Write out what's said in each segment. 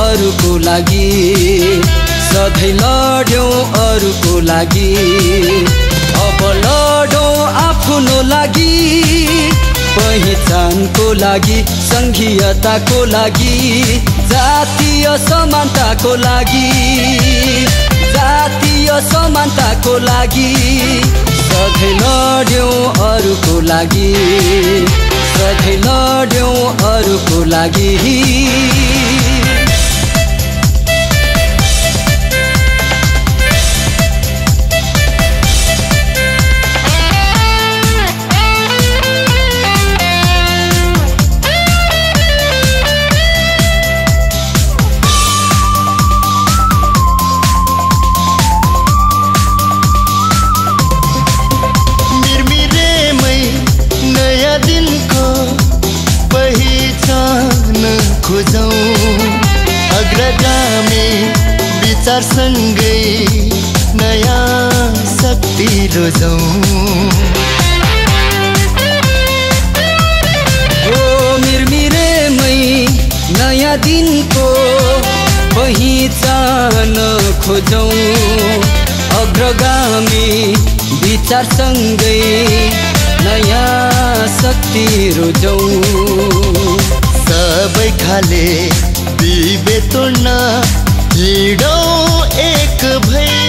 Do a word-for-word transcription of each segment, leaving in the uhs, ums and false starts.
अरूको लागि, सधैँ लड्यौं अरूको लागि। अब लडौं आफ्नो लागि, पहिचानको लागि, संघीयताको लागि, जातीय समानताको लागि, जातीय समानताको लागि। सधैँ लड्यौं अरूको लागि, सधैँ लड्यौं अरूको लागि। खोजौं अग्रगामी विचारसँगै नयाँ शक्ति रोजौं। ओ मिरमिरेमै नयाँ दिनको पहिचान खोजौं, अग्रगामी विचारसँगै नयाँ शक्ति रोजौं। सबै खाले दिबे तोड्न हिँडौं एक भई,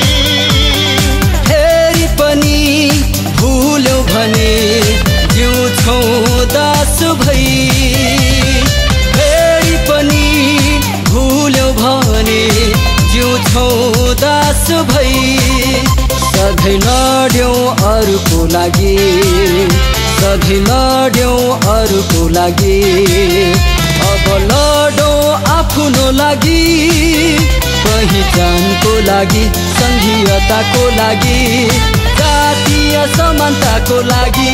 फेरि पनि भुल्यौं भने जिउँछौं दास भई, फेरि पनि भुल्यौं भने जिउँछौं दास भई। सधैँ लड्यौं अरूको लागि, सधैँ लड्यौं अरूको लागि। अब लडौं आफ्नो लागि, पहिचानको लागि, संघीयताको लागि, जातीय समानताको लागि,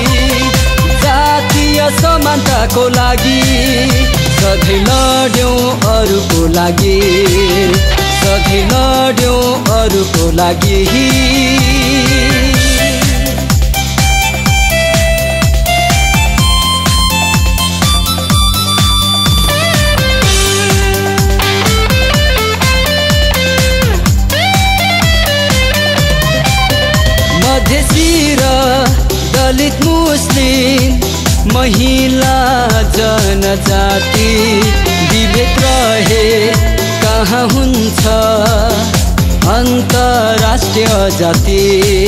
जातीय समानताको लागि। सधैँ लड्यौं अरूको लागि, सधैँ लड्यौं अरूको लागि। मधेसी र दलित मुस्लिम महिला जनजाति विभेद रहे कहाँ हुन्छ अन्तर्राष्ट्रिय जाति।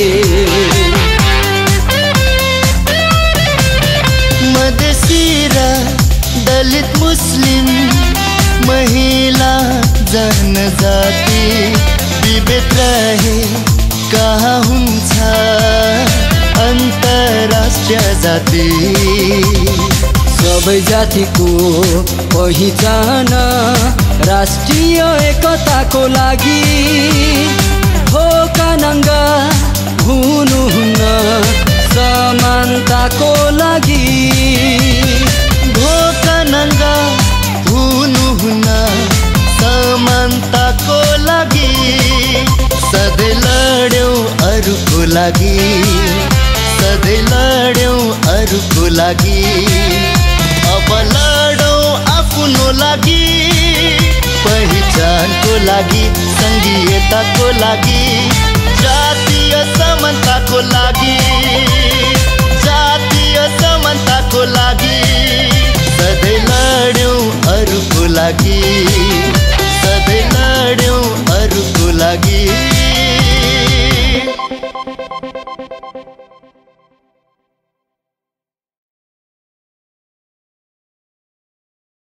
मधेसी र दलित मुस्लिम महिला जनजाति विभेद रहे कहाँ हुन्छ अन्तर्राष्ट्रिय जाति। सबै जातिको पहिचान राष्ट्रिय एकताको लागि, भोकानङ्गा हुनुहुन्न समानताको लागि, भोकानङ्गा हुनुहुन्न समानताको लागि। सधैँ लड्यौं अरूको लागि, सधैँ लड्यौं अरूको लागि। अब लडौं आफ्नो लागि, पहिचानको लागि, संघीयताको लागि, जातीय समानताको लागि, जातीय समानताको लागि। सधैँ लड्यौं अरूको लागि, सधैँ लड्यौं अरूको लागि।